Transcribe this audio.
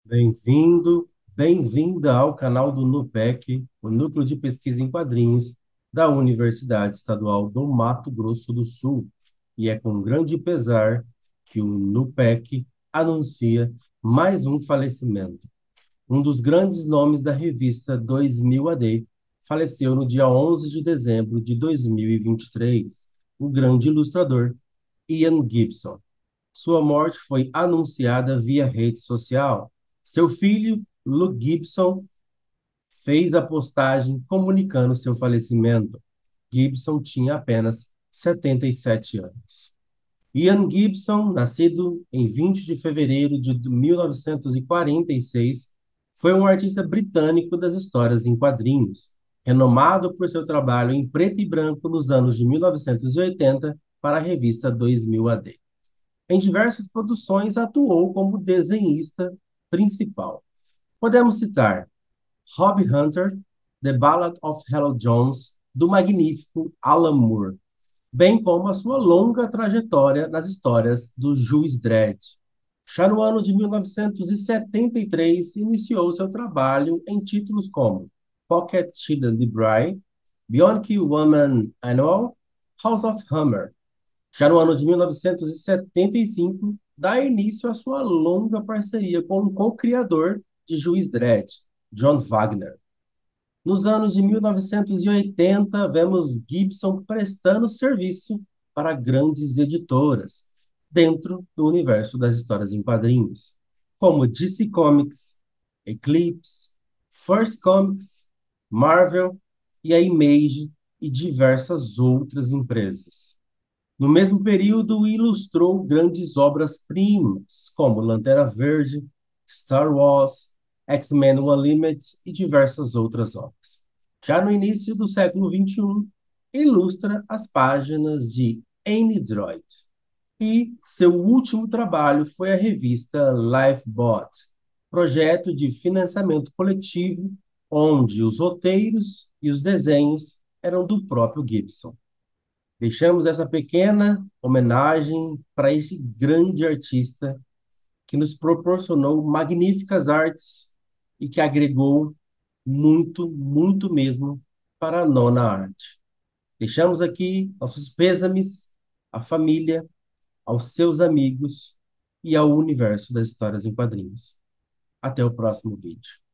Bem-vindo, bem-vinda ao canal do NUPEC, o Núcleo de Pesquisa em Quadrinhos da Universidade Estadual do Mato Grosso do Sul. E é com grande pesar que o NUPEC anuncia mais um falecimento. Um dos grandes nomes da revista 2000 AD faleceu no dia 11 de dezembro de 2023, o grande ilustrador Ian Gibson. Sua morte foi anunciada via rede social. Seu filho, Luke Gibson, fez a postagem comunicando seu falecimento. Gibson tinha apenas 77 anos. Ian Gibson, nascido em 20 de fevereiro de 1946, foi um artista britânico das histórias em quadrinhos, renomado por seu trabalho em preto e branco nos anos de 1980 para a revista 2000 AD. Em diversas produções, atuou como desenhista principal. Podemos citar Rob Hunter, The Ballad of Hello Jones, do magnífico Alan Moore, bem como a sua longa trajetória nas histórias do Juiz Dredd. Já no ano de 1973, iniciou seu trabalho em títulos como Pocket Hidden Debris, Bionic Woman Annual, House of Hammer. Já no ano de 1975, dá início à sua longa parceria com o co-criador de Juiz Dredd, John Wagner. Nos anos de 1980, vemos Gibson prestando serviço para grandes editoras dentro do universo das histórias em quadrinhos, como DC Comics, Eclipse, First Comics, Marvel e a Image e diversas outras empresas. No mesmo período, ilustrou grandes obras-primas, como Lanterna Verde, Star Wars, X-Men Unlimited e diversas outras obras. Já no início do século XXI, ilustra as páginas de N-Droid. E seu último trabalho foi a revista Lifebot, projeto de financiamento coletivo, onde os roteiros e os desenhos eram do próprio Gibson. Deixamos essa pequena homenagem para esse grande artista que nos proporcionou magníficas artes e que agregou muito, muito mesmo para a nona arte. Deixamos aqui nossos pêsames à família, aos seus amigos e ao universo das histórias em quadrinhos. Até o próximo vídeo.